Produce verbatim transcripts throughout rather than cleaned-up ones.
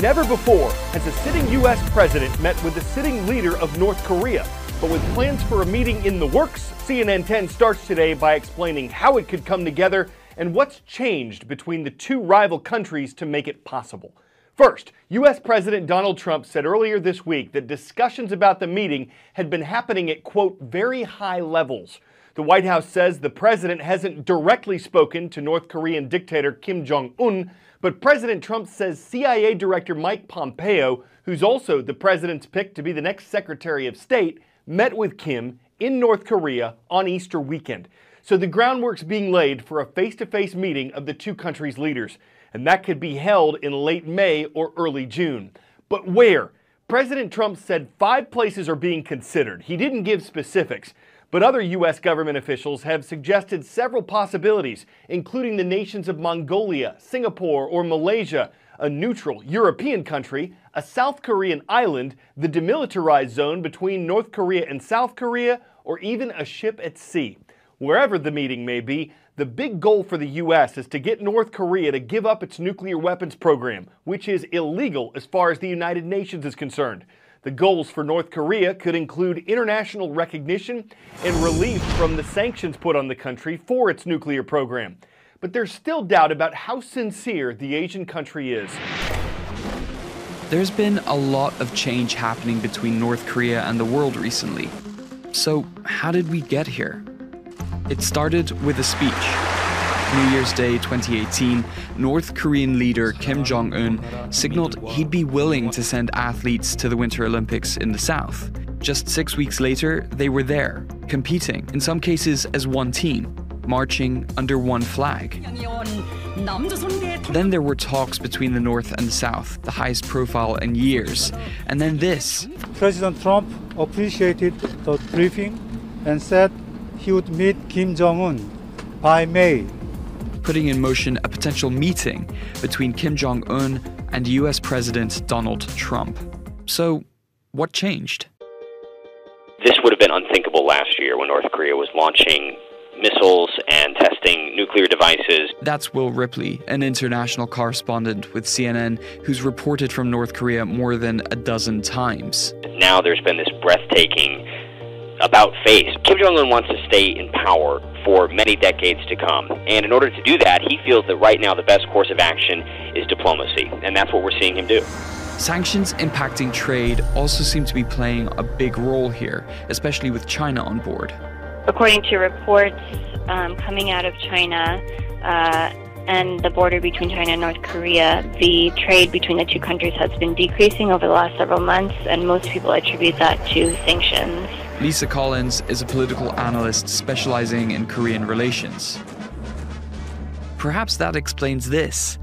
Never before has a sitting U S president met with the sitting leader of North Korea. But with plans for a meeting in the works, C N N ten starts today by explaining how it could come together and what's changed between the two rival countries to make it possible. First, U S President Donald Trump said earlier this week that discussions about the meeting had been happening at, quote, very high levels. The White House says the president hasn't directly spoken to North Korean dictator Kim Jong-un, but President Trump says C I A Director Mike Pompeo, who's also the president's pick to be the next Secretary of State, met with Kim in North Korea on Easter weekend. So the groundwork's being laid for a face-to-face meeting of the two countries' leaders, and that could be held in late May or early June. But where? President Trump said five places are being considered. He didn't give specifics, but other U S government officials have suggested several possibilities, including the nations of Mongolia, Singapore, or Malaysia, a neutral European country, a South Korean island, the demilitarized zone between North Korea and South Korea, or even a ship at sea. Wherever the meeting may be, the big goal for the U S is to get North Korea to give up its nuclear weapons program, which is illegal as far as the United Nations is concerned. The goals for North Korea could include international recognition and relief from the sanctions put on the country for its nuclear program. But there's still doubt about how sincere the Asian country is. There's been a lot of change happening between North Korea and the world recently. So how did we get here? It started with a speech. New Year's Day twenty eighteen, North Korean leader Kim Jong-un signaled he'd be willing to send athletes to the Winter Olympics in the South. Just six weeks later, they were there, competing, in some cases as one team, marching under one flag. Then there were talks between the North and the South, the highest profile in years. And then this. President Trump appreciated the briefing and said he would meet Kim Jong-un by May. Putting in motion a potential meeting between Kim Jong-un and U S President Donald Trump. So, what changed? This would have been unthinkable last year when North Korea was launching missiles and testing nuclear devices. That's Will Ripley, an international correspondent with C N N who's reported from North Korea more than a dozen times. Now there's been this breathtaking about-face. Kim Jong-un wants to stay in power for many decades to come. And in order to do that, he feels that right now the best course of action is diplomacy. And that's what we're seeing him do. Sanctions impacting trade also seem to be playing a big role here, especially with China on board. According to reports um, coming out of China uh, and the border between China and North Korea, the trade between the two countries has been decreasing over the last several months, and most people attribute that to sanctions. Lisa Collins is a political analyst specializing in Korean relations. Perhaps that explains this.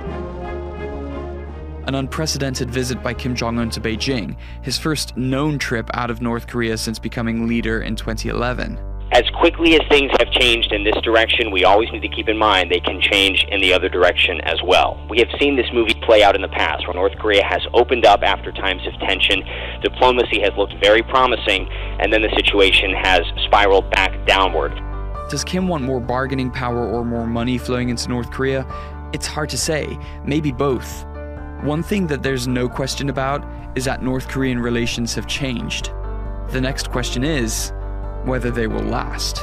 An unprecedented visit by Kim Jong-un to Beijing, his first known trip out of North Korea since becoming leader in twenty eleven. As quickly as things have changed in this direction, we always need to keep in mind they can change in the other direction as well. We have seen this movie play out in the past, where North Korea has opened up after times of tension, diplomacy has looked very promising, and then the situation has spiraled back downward. Does Kim want more bargaining power or more money flowing into North Korea? It's hard to say, maybe both. One thing that there's no question about is that North Korean relations have changed. The next question is whether they will last.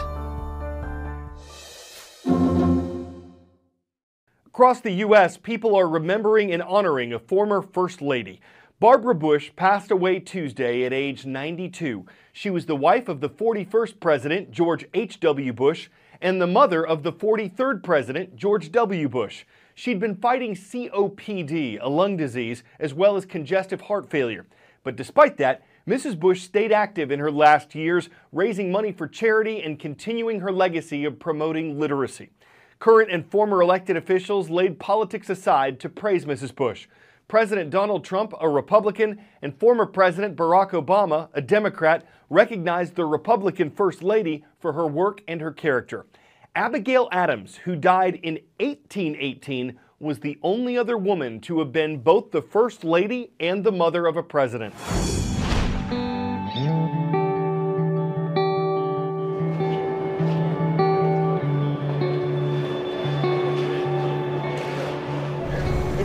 Across the U S, people are remembering and honoring a former First Lady. Barbara Bush passed away Tuesday at age ninety-two. She was the wife of the forty-first President, George H W Bush, and the mother of the forty-third President, George W Bush. She'd been fighting C O P D, a lung disease, as well as congestive heart failure. But despite that, Missus Bush stayed active in her last years, raising money for charity and continuing her legacy of promoting literacy. Current and former elected officials laid politics aside to praise Missus Bush. President Donald Trump, a Republican, and former President Barack Obama, a Democrat, recognized the Republican First Lady for her work and her character. Abigail Adams, who died in eighteen eighteen, was the only other woman to have been both the First Lady and the mother of a president.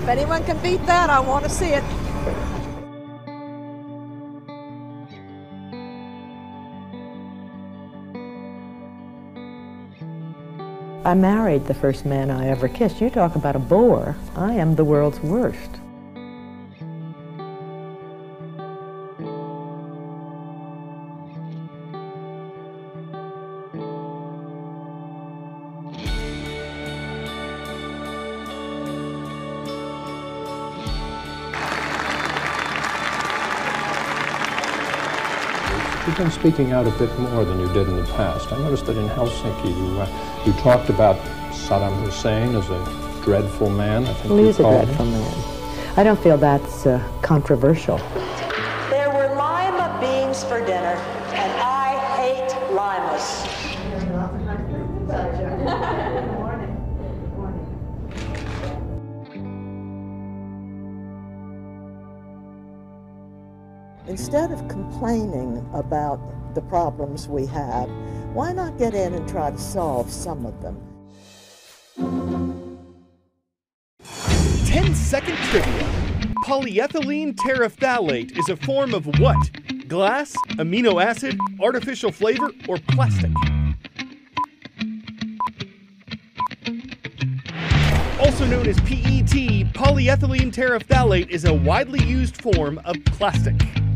If anyone can beat that, I want to see it. I married the first man I ever kissed. You talk about a bore. I am the world's worst. You've been speaking out a bit more than you did in the past. I noticed that in Helsinki you, uh, you talked about Saddam Hussein as a dreadful man, I think Well, you he's a called dreadful him. man. I don't feel that's uh, controversial. There were lima beans for dinner, and I hate limas. Instead of complaining about the problems we have, why not get in and try to solve some of them? ten second trivia. Polyethylene terephthalate is a form of what? Glass, amino acid, artificial flavor, or plastic? Also known as P E T, polyethylene terephthalate is a widely used form of plastic.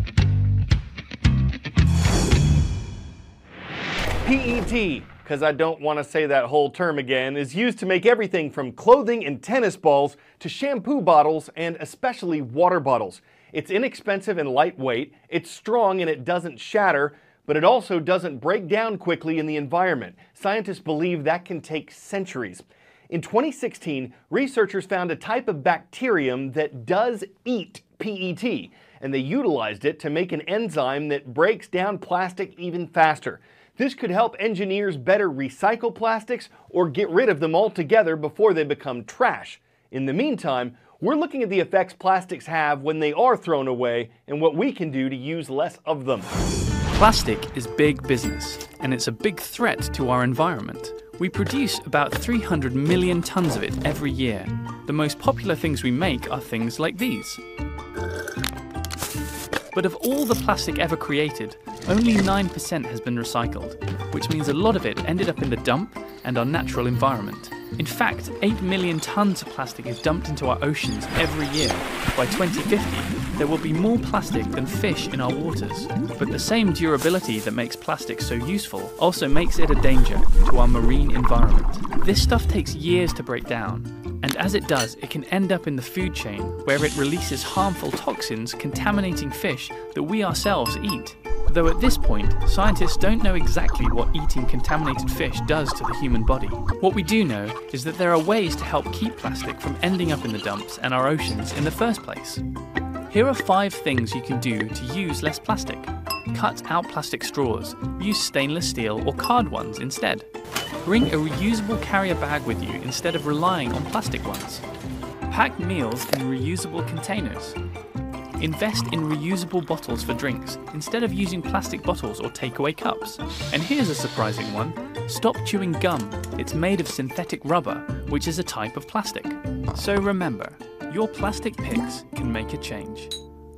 P E T, because I don't want to say that whole term again, is used to make everything from clothing and tennis balls to shampoo bottles and especially water bottles. It's inexpensive and lightweight, it's strong and it doesn't shatter, but it also doesn't break down quickly in the environment. Scientists believe that can take centuries. In twenty sixteen, researchers found a type of bacterium that does eat P E T, and they utilized it to make an enzyme that breaks down plastic even faster. This could help engineers better recycle plastics or get rid of them altogether before they become trash. In the meantime, we're looking at the effects plastics have when they are thrown away and what we can do to use less of them. Plastic is big business, and it's a big threat to our environment. We produce about three hundred million tons of it every year. The most popular things we make are things like these. But of all the plastic ever created, only nine percent has been recycled, which means a lot of it ended up in the dump and our natural environment. In fact, eight million tons of plastic is dumped into our oceans every year. By twenty fifty, there will be more plastic than fish in our waters. But the same durability that makes plastic so useful also makes it a danger to our marine environment. This stuff takes years to break down, and as it does, it can end up in the food chain, where it releases harmful toxins contaminating fish that we ourselves eat. Though at this point, scientists don't know exactly what eating contaminated fish does to the human body. What we do know is that there are ways to help keep plastic from ending up in the dumps and our oceans in the first place. Here are five things you can do to use less plastic. Cut out plastic straws, use stainless steel or card ones instead. Bring a reusable carrier bag with you instead of relying on plastic ones. Pack meals in reusable containers. Invest in reusable bottles for drinks instead of using plastic bottles or takeaway cups. And here's a surprising one. Stop chewing gum. It's made of synthetic rubber, which is a type of plastic. So remember, your plastic picks can make a change.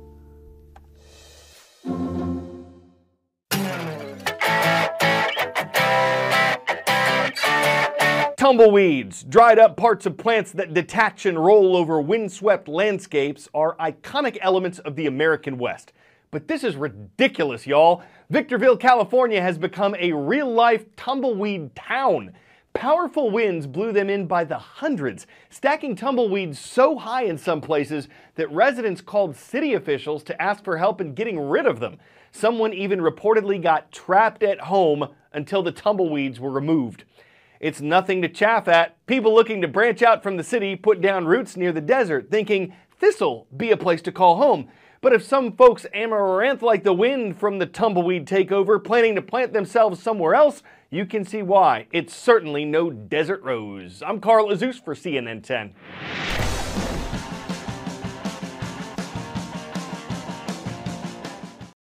Tumbleweeds, dried up parts of plants that detach and roll over windswept landscapes, are iconic elements of the American West. But this is ridiculous, y'all. Victorville, California has become a real-life tumbleweed town. Powerful winds blew them in by the hundreds, stacking tumbleweeds so high in some places that residents called city officials to ask for help in getting rid of them. Someone even reportedly got trapped at home until the tumbleweeds were removed. It's nothing to chaff at. People looking to branch out from the city put down roots near the desert, thinking this'll be a place to call home. But if some folks amaranth like the wind from the tumbleweed takeover, planning to plant themselves somewhere else, you can see why. It's certainly no desert rose. I'm Carl Azus for C N N ten.